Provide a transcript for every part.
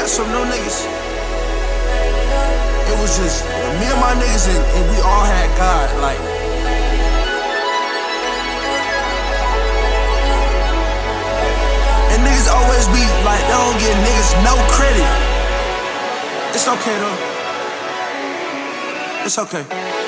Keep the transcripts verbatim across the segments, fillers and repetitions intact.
some new niggas. It was just me and my niggas, and, and we all had God, like. And niggas always be like, they don't give niggas no credit. It's okay though. It's okay.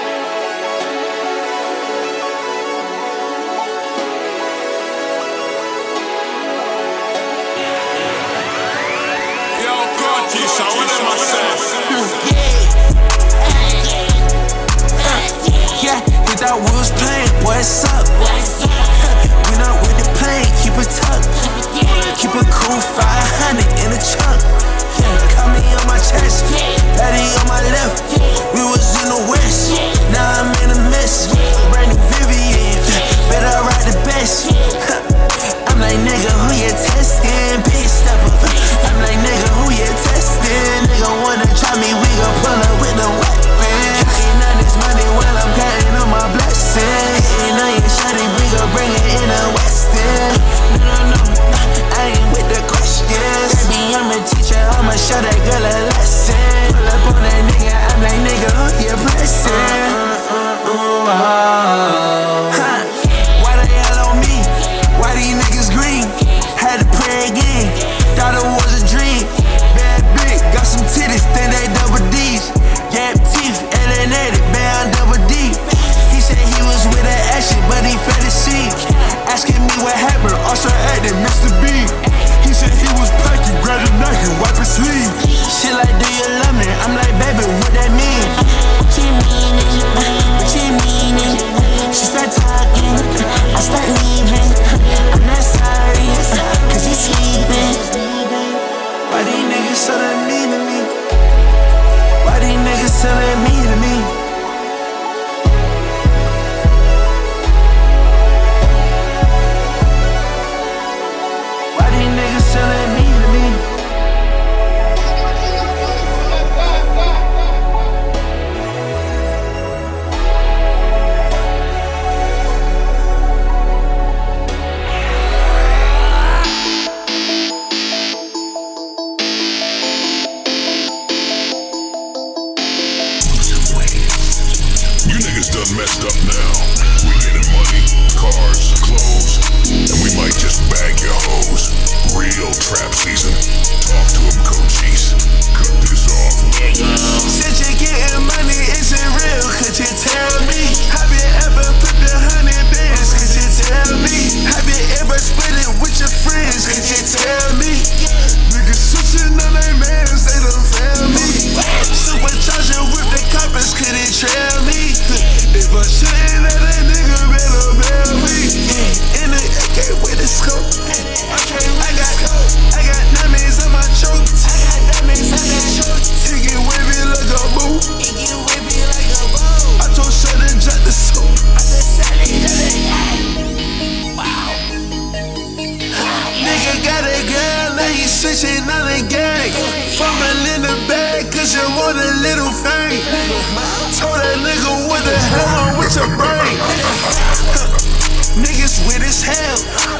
So what am I saying? Yeah, hit that wheels playing, boy, it's up. We not with the pain, keep it tucked. Keep it cool, five hundred in the trunk. Cut me on my chest, Patty on my left. We was in the west, now I'm in the mess. Brand new Vivian, better ride the best. I'm like, nigga, who you testing? Big stepper. I'm like, nigga, who you testing? Nigga wanna try me, we gon' pull up with the weapon. Counting on this money while I'm counting on my blessings. Ain't on your shawty, we gon' bring it in a western. No, no, no, I ain't with the questions. Baby, I'm a teacher, I'ma show that girl a lesson. Pull up on that nigga, I'm like, nigga, who you blessing? Uh, uh, uh, uh, huh. Why the hell on me? Why these niggas green? Had to pray again, thought it was a dream. Bad bitch, got some titties, think they double D's. Gap teeth, alienated, bound double D. He said he was with that action, but he fed the seed. Asking me what happened, also acting Mister B. He said he was packing, grab a knife and wipe his sleeve. Shit like, do you love me? I'm like, baby, what that mean? What you meaning? What you meaning? She start talking, I start leaving. I'm not sorry, cause you sleeping. Why these niggas so that mean to me? Why these niggas so that mean to me? Why these niggas so that mean to me? Messed up now. We getting money, cars, clothes, and we might just bag your hoes. Real trap season. Talk to him, coaches. Cut this off. Since you're getting money, is it real? Could you tell me? Have you ever flipped a hundred bands? Could you tell me? Have you ever split it with your friends? Could you tell me? Niggas switching on their mans, they don't fail me. Supercharger with the coppers, could it trail me? If I'm shooting at a nigga, better bail me. In the A K with the scope. I got, I got diamonds on my choke. I got diamonds on my choke. It get wavy like a boo. It get wavy like a boo. I told Shut and drop the soap. I said Shut it, Shut it. Wow. Nigga got a girl, now he switching on the gang. Fumbling in the bag, cause you want a little thing. Told that nigga what the hell on with your brain. Niggas with his hell.